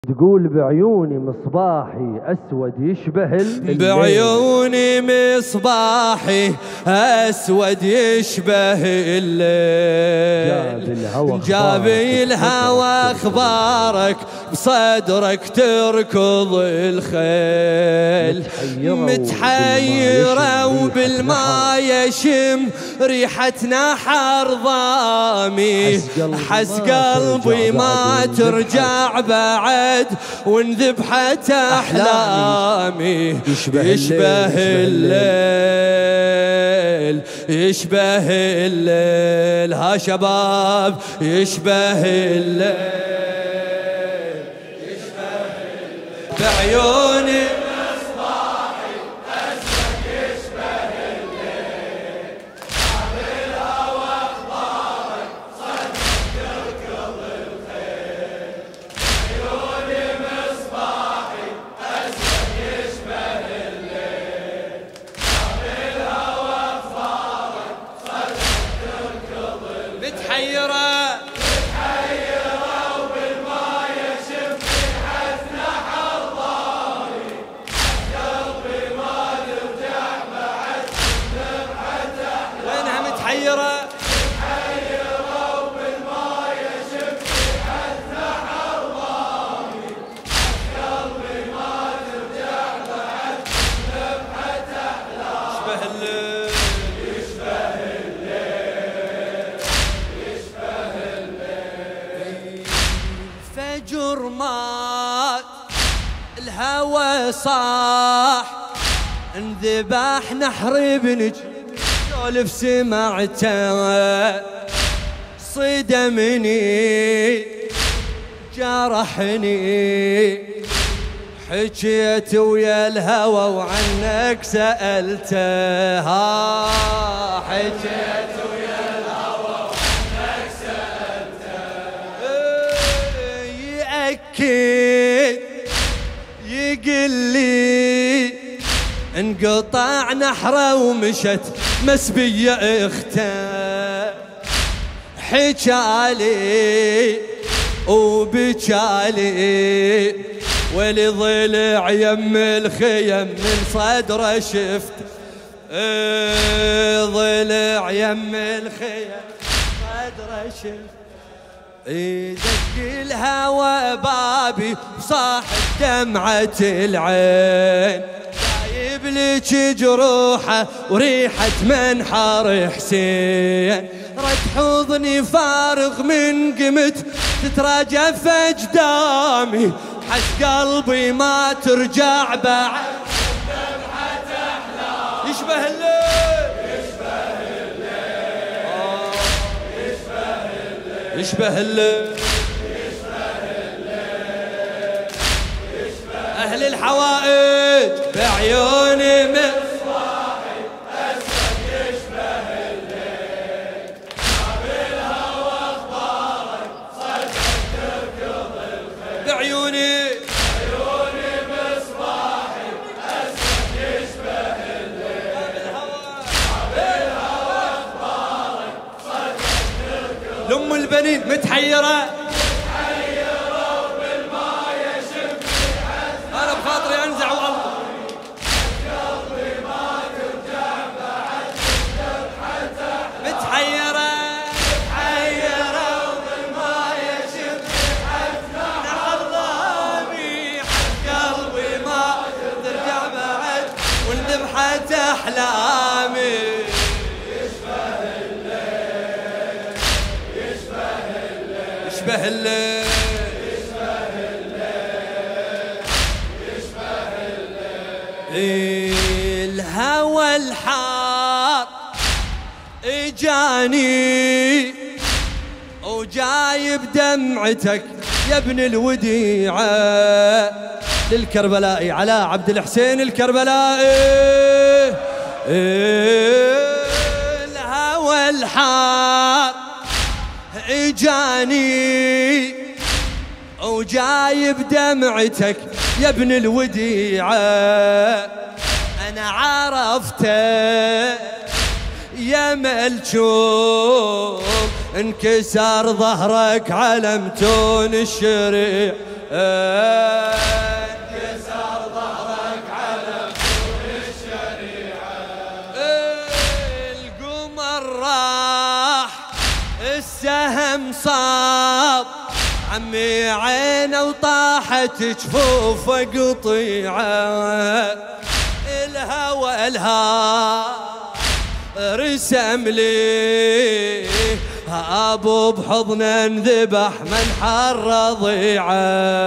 تقول بعيوني مصباحي أسود يشبه الليل، بعيوني مصباحي أسود يشبه الليل، جاب الهوى أخبارك بصدرك تركض الخيل، متحيرة وبالما يشم ريحة نحر ضامي، حس قلبي ما ترجع بعد وانذبحت أحلامي، يشبه الليل يشبه الليل، ها شباب يشبه الليل يشبه الليل، بعيوني مصباحي أسود يشبه الليل، جاب الهوى أخبارك صدرك تركض الخيل، بعيوني مصباحي أسود يشبه الليل، جاب الهوى أخبارك صدرك تركض الخيل، متحيرة وبالما يشم ريحة نحر ضامي، قلبي ما ترجع بعد ذبحة أحلامي، يشبه الليل يشبه الليل، فجر مات الهوى صاح انذبح نحر ابنك، سولف سمعته صدمني جرحني، حكيت ويا الهوى وعنك سألته، حكيت ويا الهوى وعنك سألته، يأكد يقلي انقطع نحره ومشت مسبية اخته، حجالي وبجالي ولي ضلع يم الخيم من صدره شفت، ضلع يم الخيم صدره شفت، دق الهوى بابي وصاحت دمعة العين، جايب لك جروحه وريحة منحر حسين، رد حضني فارغ من قمت تتراجف أجدامي، حس قلبي ما ترجع بعد ذبحة أحلامي، يشبه الليل يشبه الليل أهل الحوائج بعيوني مصباحي أسود يشبه الليل، جاب الهوى أخبارك صدرك تركض الخيل، بعيوني مصباحي أسود يشبه الليل، جاب الهوى أخبارك صدرك تركض، لأم البنين متحيرة أحلامي، يشبه الليل يشبه الليل يشبه الليل يشبه الليل، الهوى الحار اجاني وجايب دمعتك يا ابن الوديعة، للكربلائي علاء عبد الحسين الكربلائي، الهوى الحار اجاني وجايب دمعتك يا ابن الوديعة، انا عرفته يا ملجوم انكسر ظهرك على متون الشريع انكسر ظهرك على فوق الشريعة. القمر راح السهم صاب عمي عينه وطاحت جفوفه قطيعه. الهوى رسم لي ابو بحضنه انذبح من حر رضيعه.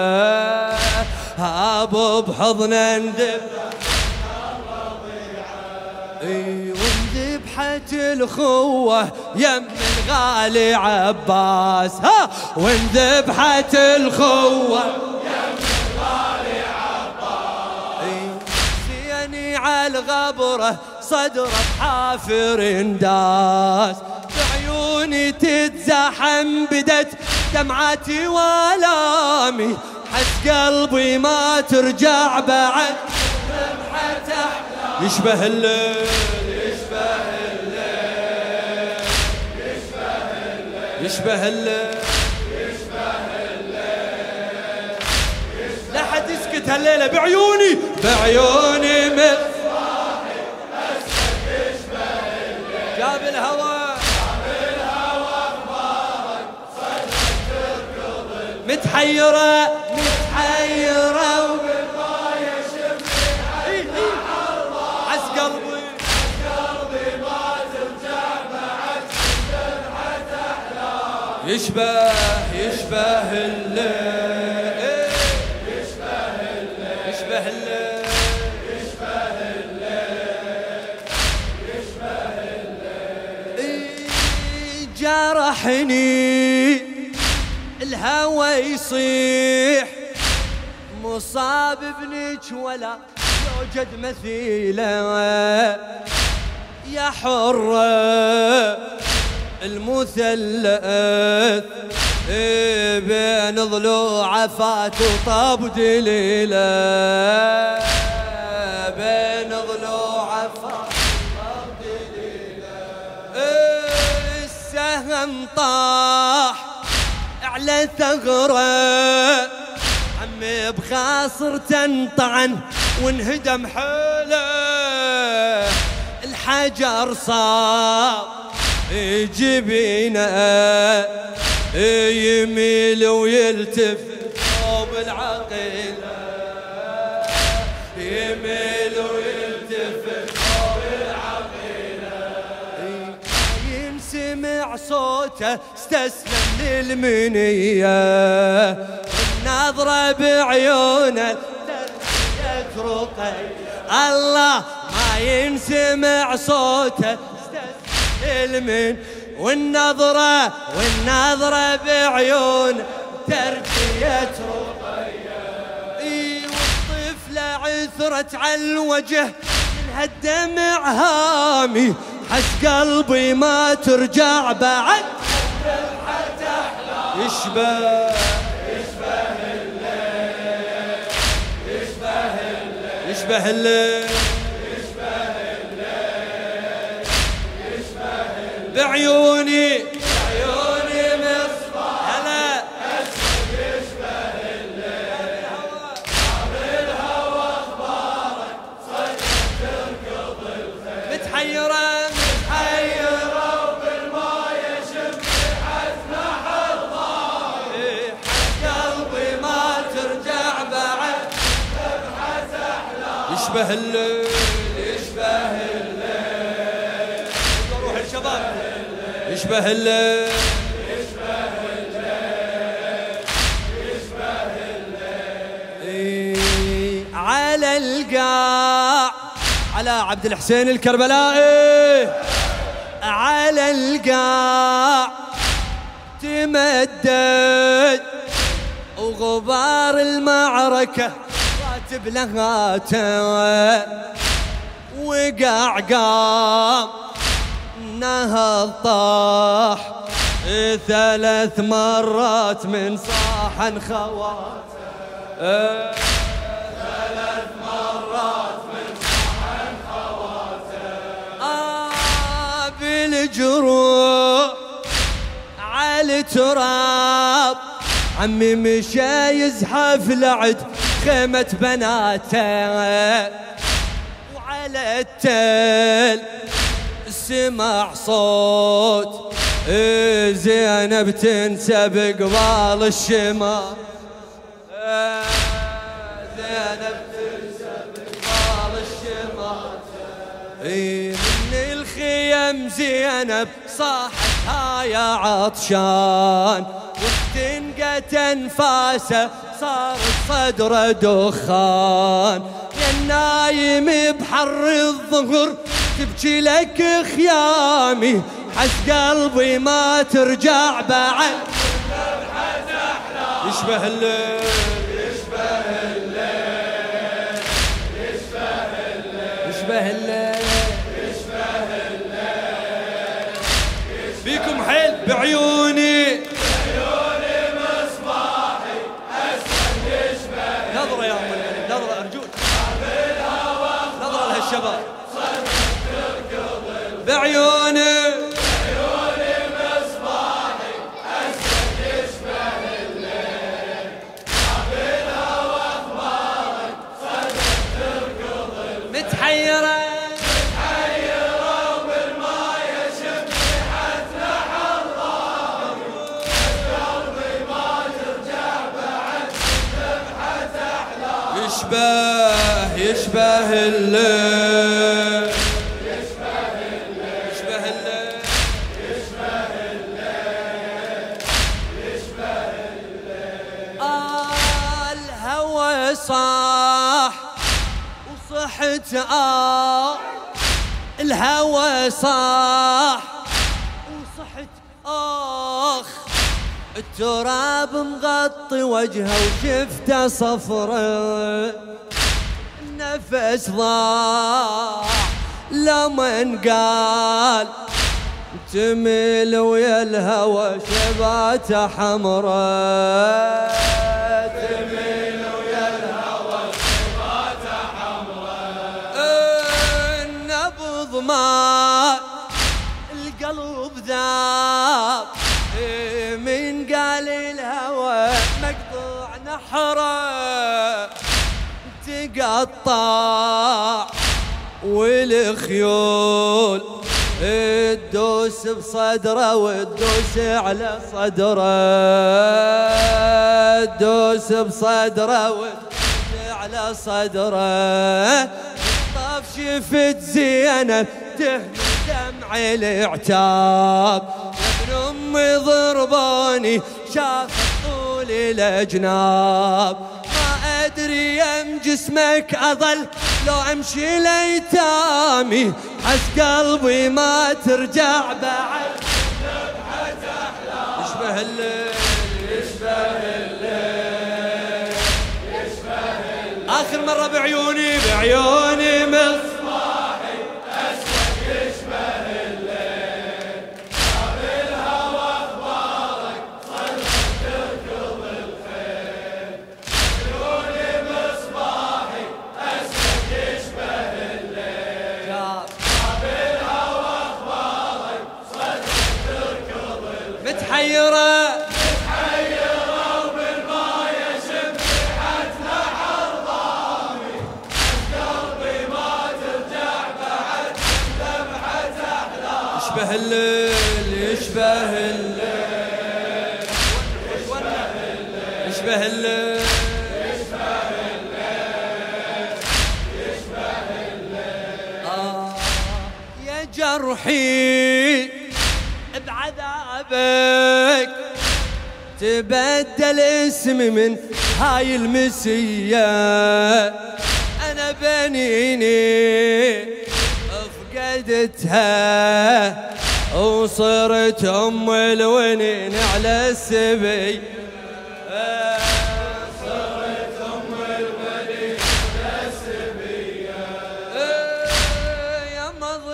ابو بحضنه انذبح من حر رضيعه. وانذبحت الخوه يم الغالي عباس. وانذبحت الخوه يم الغالي عباس. سيني على الغبره صدره حافر انداس. بعيوني تتزاحم بدت دمعتي والامي. حس قلبي ما ترجع بعد لمحته. يشبه الليل يشبه الليل يشبه الليل يشبه الليل. لا حد يسكت هالليله. بعيوني جاب الهوى اخبارك صدرك تركض. متحيرة وبالراية شمعي عز قلبي ما ترجع بعد جرحة أحلام. يشبه الليل يشبه الليل جرحني الهوى يصيح. مصاب ابنك ولا يوجد مثيله. يا حرة المثلث بين ضلوع فات وطاب دليله. بين ضلوع فات وطاب دليله. السهم طاح على ثغره. عمي بخاصر تنطعن وانهدم حيله. الحجر صار جبينه يميل ويلتفت صوب العقيله. يميل ويلتفت صوب العقيله. ينسمع صوته استسلم للمنيه. النظره بعيونه تركت رقي. الله ما ينسمع صوته استسلم من. والنظرة بعيون تربية رقية. والطفلة عثرت على الوجه من هالدمع هامي. حس قلبي ما ترجع بعد لمحة أحلام. يشبه الليل يشبه الليل بعيوني مصباح. هلا يشبه الليل. جاب الهوى اخبارك صدرك تركض الخيل. متحيرة وبالماء شمعت نحر ضايع. قلبي ما ترجع بعد لمحة أحلام. يشبه الليل روح الشباب. يشبه الليل على القاع على عبد الحسين الكربلائي. على القاع تمدد وغبار المعركة راتب لهاته. وقع قام نهض طاح 3 مرات من صاحن خواته. 3 مرات من صاحن خواته. بالجروح على التراب عمي مشى يزحف لعد خيمة بناته، وعلى التل سمع صوت زينب تنسب قبال الشمال، زينب تنسب قبال الشمال. من الخيم زينب صاحتها يا عطشان، واختنقت انفاسه صار صدره دخان. يا النايم بحر الظهر تبكي لك خيامي، حس قلبي ما ترجع بعد. يشبه الليل يشبه الليل يشبه الليل يشبه الليل يشبه الليل بيكم حيل بعيوني بعيوني مصباحي أسود يشبه. نظرة يا أم البنين نظرة أرجوك، نظرة لهالشباب بعيوني بعيوني مصباحي أسود يشبه الليل. بالهوى أخبارك صدق تركض متحيرة متحيرة وبالماء يشم ريحة نحر ضاري. قلبي ما ترجع بعد ذبحة أحلام. يشبه الليل صاح وصحت الهوى صاح وصحت التراب مغطي وجهه وشفته صفرة. النفس ضاع لمن قال تميل ويا الهوى شباته حمرا. تميل ويا الهوى شباته حمرا. النبض مات القلب ذاب من قال الهوى مقطوع نحره. تقطع والخيول تدوس بصدره وتدوس على صدره. تدوس بصدره وتدوس على صدره. طاف شفت زينب تهمي دمع العتاب. ابن امي ضربوني شافت طول الاجناب. ما ادري يم جسمك اظل لو امشي ليتامي. حس قلبي ما ترجع بعد ذبحة احلام. يشبه الليل يشبه الليل يشبه الليل. اخر مرة بعيوني بعيوني مصباحي اسود يشبه الليل. بالهوى اخبارك صدق تركض الخيل. بعيوني مصباحي اسود يشبه الليل. بالهوى اخبارك صدق تركض الخيل. متحيرة وبالماء يشم ريحة نحر ضامي. قلبي ما ترجع بعد ذبحة أحلام. يشبه الليل يشبه الليل يشبه الليل يشبه الليل يشبه الليل. يا جرحي بعذابك تبدل اسمي من هاي المسية. أنا بنيني فقدتها وصرت أم الونين على السبي. صرت أم الونين على السبي. يا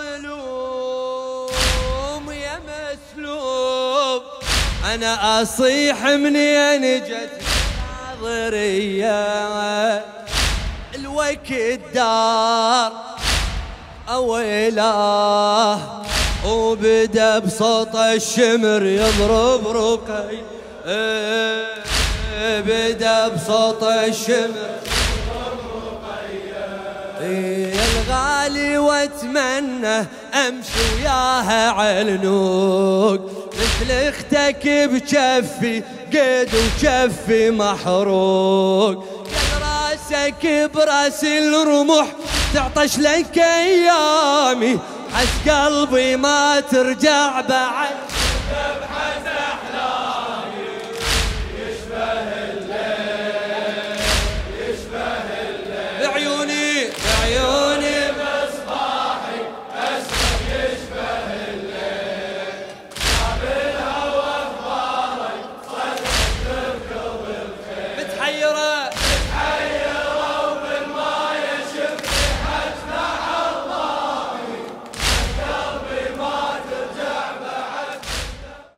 مظلوم يا مسلوب أنا أصيح منين جت ناظرية. الوقت دار أويلاه وبدأ بصوت الشمر يضرب رقي. بدا بصوت الشمر يا الغالي واتمنى امشي وياها علنوق مثل اختك بجفي قيد وجفي محروق يا راسك براس الرمح تعطش لك ايامي حس قلبي ما ترجع بعد